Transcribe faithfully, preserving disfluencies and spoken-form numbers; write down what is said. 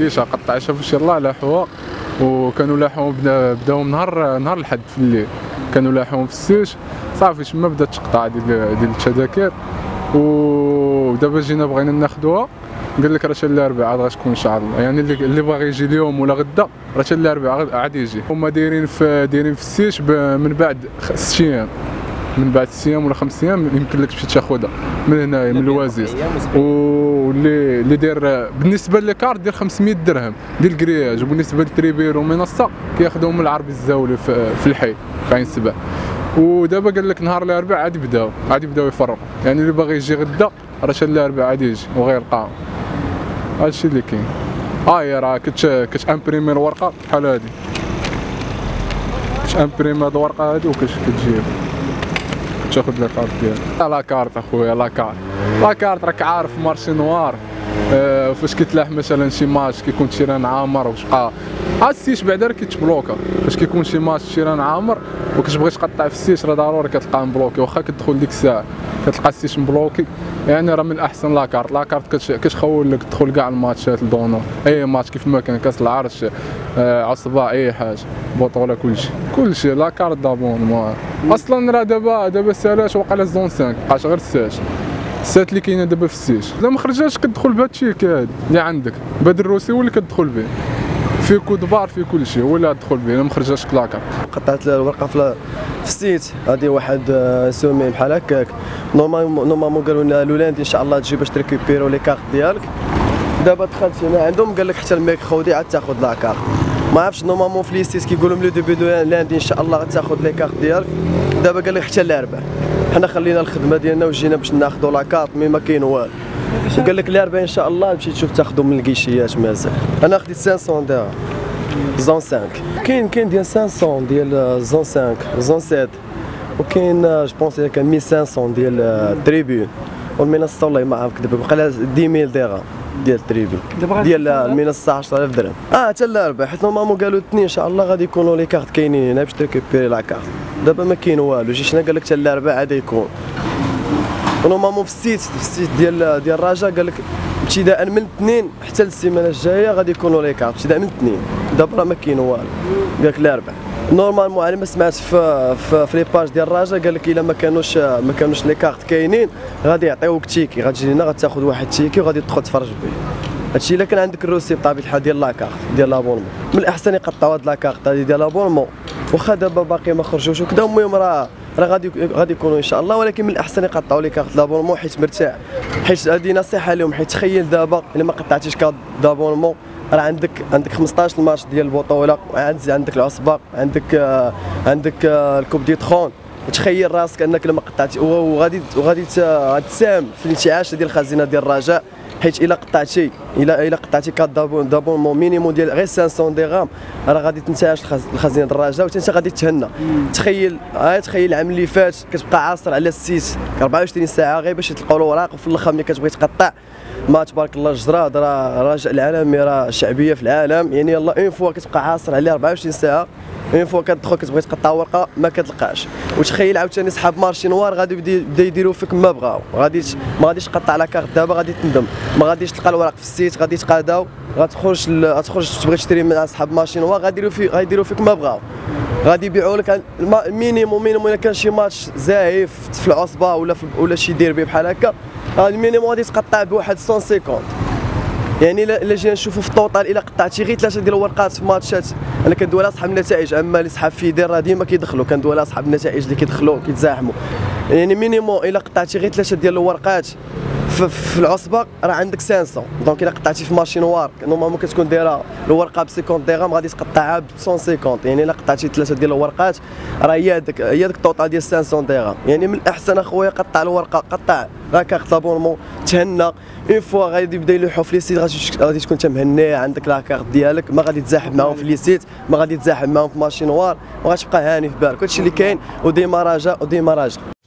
غاديش قطع شافوا يلاه لاحوها، وكانوا لاحوهم بداو نهار نهار الحد في الليل، كانوا لاحوهم في السيش صافي تما بدات تقطع ديال ديال التذاكر. ودابا جينا بغينا ناخذوها، قال لك راه حتى الاربعاء عاد غتكون ان شاء الله، يعني اللي اللي باغي يجي اليوم ولا غدا راه حتى الاربعاء عاد يجي. هما دايرين في دايرين في السيش من بعد ست ايام، من بعد ست ايام ولا خمس ايام يمكن لك تمشي تاخذها من هنايا من الوازيز. واللي اللي داير بالنسبه للكارت ديال خمسمية درهم ديال الكرياج، وبالنسبه للتريبير ومنصه كياخذوهم من العربي الزاولي في, في الحي في عين سبع. ودابا قال لك نهار الاربعاء عاد يبداو عاد يبداو يفرقوا، يعني اللي باغي يجي غدا راه حتى الاربعاء عاد يجي وغيلقاهم. هادشي اللي كاين. هاهي راه كت كتامبريمي الورقه بحال هادي، كتامبريمي هاد الورقه هادي وكتجيب تاخذ لا كارت ديالك. لا كارت اخويا، لا كارت لا كارت راك عارف مارشي نوار. أه فاش كيتلاح مثلا شي ماتش كيكون تيران عامر وتبقى هاد السيش بعدا راه كيتبلوكا، فاش كيكون شي ماتش تيران عامر وكتبغي تقطع في السيش راه ضروري كتلقاه مبلوكي، واخا كتدخل ديك الساعه كتلقى السيش مبلوكي. يعني راه من الاحسن لا كارت. لا كارت كتخول لك تدخل كاع الماتشات الدونور، اي ماتش كيف ما كان، كاس العرش، أه عصبه، اي حاجه، بطوله، كلشي كلشي لا كارت دابون. اصلا راه دابا دابا سالاش وقع زون خمسة بقاش غير الساش السات اللي كاينه دابا في السيش. لا ما خرجاتش كتدخل بهاد الشيك هادي اللي عندك، بدر الروسي هو اللي كتدخل به، في كود بار في كل شيء هو اللي تدخل به. لا ما خرجاتش كلاكار. قطعت الورقه في السيت هادي واحد سومي بحال هكاك. نورمالمون نورمالمون قالوا لنا لولاندي ان شاء الله تجي باش تريكوبيرو لي كارت ديالك. دابا دخلت هنا عندهم قال لك حتى الميركودي عاد تاخذ لا كارت. ما عرفتش نورمالمون في لي سيت كيقولوا من لو ديبي دو لاندي ان شاء الله غتاخذ لي كارت ديالك. دابا قال لك حتى الاربعاء. حنا خلينا الخدمه ديالنا وجينا باش ناخذوا لا كارت مي ما كاين والو. وقال لك الاربعاء ان شاء الله تمشي تشوف تاخذوا من الكيشيات مازال. انا خديت خمسمية درهم زون خمسة. كاين كاين ديال خمسمية ديال زون خمسة زون سبعة، وكاين جو بونس كان ألف وخمسمية ديال التريبيون. والمنصه والله ما عرف كذب بقى لها عشرة آلاف درهم ديال التريبيون ديال المنصه عشرة آلاف درهم. اه حتى الاربعاء حيت نورمالمون قالوا الاثنين ان شاء الله غادي يكونوا لي كارت كاينين هنا باش تريكوبيري لا كارت. دابا ما كاين والو، جيت هنا قال لك حتى الاربعاء عاد يكون. ونورمالمون في السيت في السيت ديال ديال الرجاء قال لك ابتداء من الاثنين حتى السيمانه الجايه غادي يكونوا لي كارت ابتداء من الاثنين. دابا راه ما كاين والو، قال لك الاربعاء. نورمالمون على ما سمعت في في, في لي باج ديال الرجاء قال لك الا ما كانوش ما كانوش لي كارت كاينين غادي يعطيوك تيكي، غتجي هنا غتاخذ واحد تيكي وغادي تدخل تفرج به. هادشي الا كان عندك الروسي بطبيعه الحال ديال لا كارت ديال لابونمون. من الاحسن يقطعوا هاد لا كارت هادي ديال لابونمون، واخا دابا باقي ما خرجوش وكذا. المهم راه راه غادي غادي يكونوا ان شاء الله، ولكن من الاحسن يقطعوا لي كارت لابونمون حيت مرتاح. حيت هذه نصيحه لهم، حيت تخيل دابا الا ما قطعتيش كارت دابونمون راه عندك عندك خمسطاش ماتش ديال البطوله، عندك العصبه، عندك آه عندك آه الكوب دي ترون. تخيل راسك انك لما قطعتي وغادي وغادي تساهم في الانتعاش ديال الخزينه ديال الرجاء. حيت الا قطعتي الا الا قطعتي كارت دابونمون مينيموم ديال غير خمسمية درهم راه غادي تنتعش الخزينه ديال الرجاء وانت غادي تهنى. تخيل ها تخيل العام اللي فات كتبقى عاصر على السيت أربعة وعشرين ساعه غير باش تلقاو الاوراق، وفي الاخر ملي كتبغي تقطع ما تبارك الله الجراد راه رجاء العالمي راه شعبيه في العالم. يعني يلاه اون فوا كتبقى عاصر عليه أربعة وعشرين ساعه، اون فوا كتدخل كتبغي تقطع ورقه ما كتلقاش. وتخيل عاوتاني صحاب مارشي نوار غادي بدا يديروا فيك ما بغاو، غادي ما غاديش تقطع لا كارت دابا غادي تندم، ما غاديش تلقى الوراق في السيت، غادي تقاداو غتخرج غتخرج تبغي تشري من صحاب مارشي نوار غاديروا فيك غيديروا فيك ما بغاو، غادي يبيعوا لك مينيموم مينيموم. الا كان شي ماتش زايف في العصبه ولا في ولا شي ديربي بحال هكا المينيموم غادي تقطع بواحد مية وخمسين. يعني الا جينا نشوفوا في الطوطال الا قطعتي غير ثلاثه ديال الورقات في ماتشات، انا كندوي على صحاب النتائج، اما اللي صحاب فيدير راه ديما كيدخلوا، كندوي على صحاب النتائج اللي كيدخلوا كيتزاحموا. يعني مينيموم الا قطعتي غير ثلاثه ديال الورقات في, في العصبه راه عندك خمسمية. دونك الا قطعتي في ماشي نوار نورمالمون كتكون دايره الورقه ب خمسين درهم غادي تقطعها ب مية وخمسين. يعني الا قطعتي ثلاثه ديال الورقات راه هي هذاك هي هذاك الطوطال ديال خمسمية درهم. يعني من الاحسن اخويا قطع الورقه، قطع لا كارت لابونمون، تهنى. اون فوا غادي يبدا يلوحوا في لي سيت غادي تكون انت مهني عندك لا كارت ديالك، ما غادي تزاحم معاهم في لي سيت، ما غادي تزاحم معاهم في ماشي نوار، وغتبقى هاني في بالك. هادشي اللي كاين، وديما رجاء وديما رجاء.